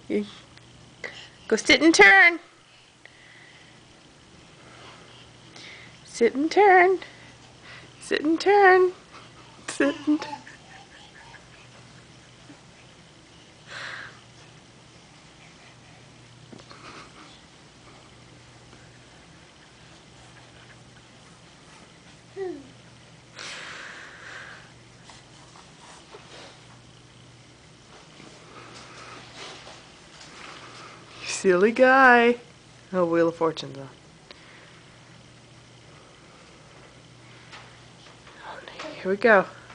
You go sit and turn. Sit and turn. Sit and turn. Sit and turn. Silly guy. Oh, Wheel of Fortune's on. Here we go.